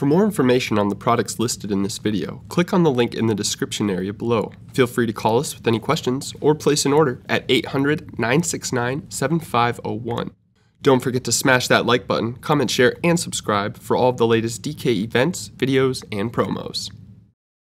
For more information on the products listed in this video, click on the link in the description area below. Feel free to call us with any questions or place an order at 800-969-7501. Don't forget to smash that like button, comment, share, and subscribe for all of the latest DK events, videos, and promos.